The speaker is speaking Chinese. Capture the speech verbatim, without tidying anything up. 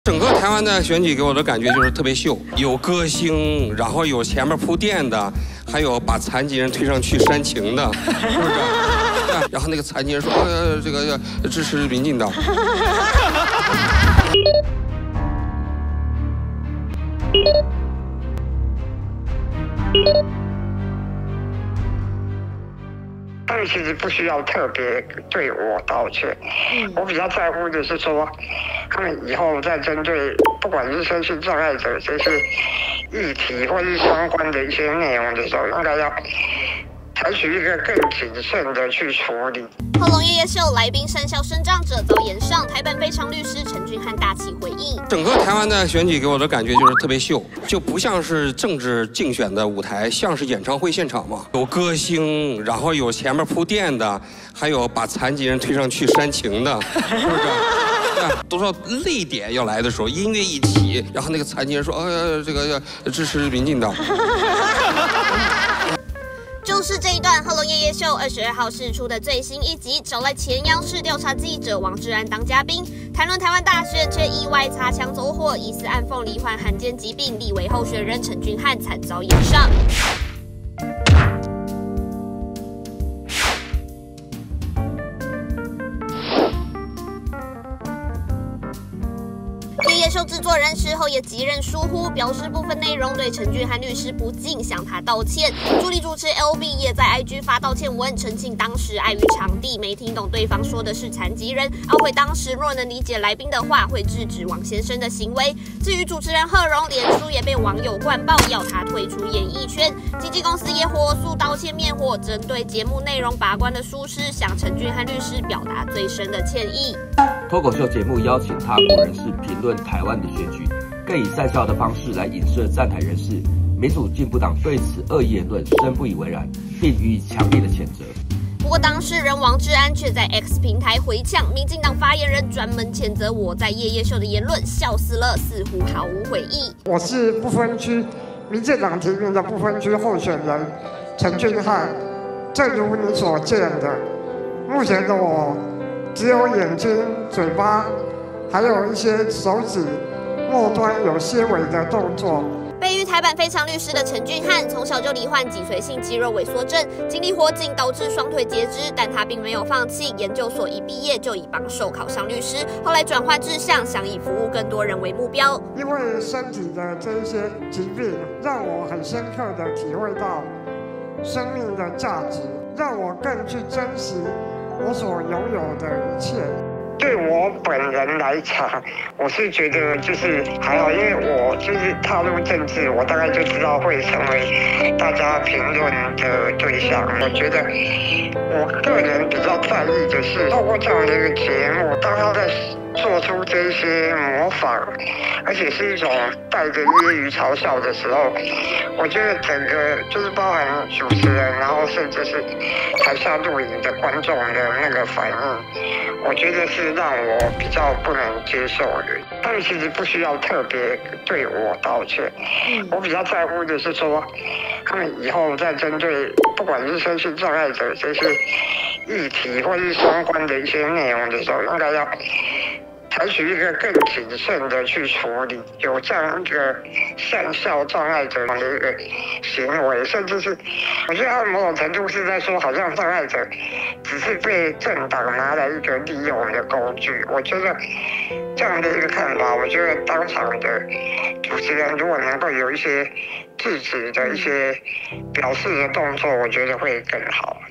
整个台湾的选举给我的感觉就是特别秀，有歌星，然后有前面铺垫的，还有把残疾人推上去煽情的，是不是？然后那个残疾人说：“呃，这个支持民进党。” 他们其实不需要特别对我道歉，我比较在乎的是说，他们以后在针对不管是身心障碍者这些议题或是相关的一些内容的时候，应该要采取一个更谨慎的去处理。 后龙夜夜秀来宾善笑声仗者遭延上，台本非常律师陈俊翰大气回应。 整个台湾的选举给我的感觉就是特别秀，就不像是政治竞选的舞台，像是演唱会现场嘛。有歌星，然后有前面铺垫的，还有把残疾人推上去煽情的，是不是？都说泪点要来的时候，音乐一起，然后那个残疾人说：“呃，这个支持民进党。” 就是这一段，后龙夜夜秀二十二号释出的最新一集，找来前央视调查记者王志安当嘉宾，谈论台湾大选，却意外擦枪走火，疑似暗讽罹患罕见疾病立委候选人陈俊翰惨遭延上。夜夜秀制作人事后也极任疏忽，表示部分内容对陈俊翰律师不敬，向他道歉。助理主持 L B 也在 I G 发道歉文，澄清当时碍于场地没听懂对方说的是残疾人，懊悔当时若能理解来宾的话，会制止王先生的行为。至于主持人贺荣，脸书也被网友灌爆，要他退出演艺圈。经纪公司也火速道歉灭火，针对节目内容把关的疏失，向陈俊翰律师表达最深的歉意。 脱口秀节目邀请他国人士评论台湾的选举，更以善笑的方式来影射站台人士。民主进步党对此恶意言论深不以为然，并予以强烈的谴责。 不过当事人王志安却在 X 平台回呛，民进党发言人专门谴责我在夜夜秀的言论，笑死了，似乎毫无悔意。 我是不分区民进党提名的不分区候选人陈俊翰，正如你所见的，目前的我只有眼睛、嘴巴，还有一些手指末端有些微的动作。 被誉台版非常律师的陈俊翰，从小就罹患脊髓性肌肉萎缩症，经历火警导致双腿截肢，但他并没有放弃。研究所一毕业就以榜首考上律师，后来转换志向，想以服务更多人为目标。 因为身体的这一些疾病，让我很深刻的体会到生命的价值，让我更去珍惜我所拥有的一切。对我本人来讲，我是觉得就是还好，因为我就是踏入政治，我大概就知道会成为大家评论的对象。我觉得我个人比较在意的是，透过这样的一个节目，当他在做出这些模仿，而且是一种带着揶揄嘲笑的时候，我觉得整个就是包含主持人，然后甚至是台下录影的观众的那个反应，我觉得是让我比较不能接受的。他们其实不需要特别对我道歉，我比较在乎的是说，他们以后在针对不管是身心障碍者这些议题或是相关的一些内容的时候，应该要采取一个更谨慎的去处理，有这样一个善笑障碍者的一个行为，甚至是我觉得他某种程度是在说，好像障碍者只是被政党拿来一个利用的工具。我觉得这样的一个看法，我觉得当场的主持人如果能够有一些制止的一些表示的动作，我觉得会更好。